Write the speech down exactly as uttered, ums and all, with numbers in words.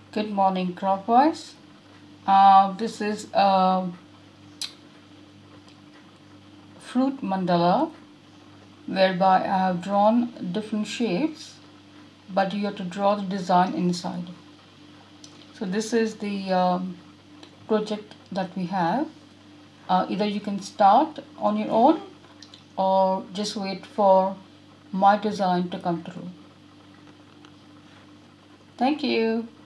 Good morning, Craftwise. Uh, this is a fruit mandala whereby I have drawn different shapes, but you have to draw the design inside. So this is the um, project that we have. Uh, either you can start on your own or just wait for my design to come through. Thank you.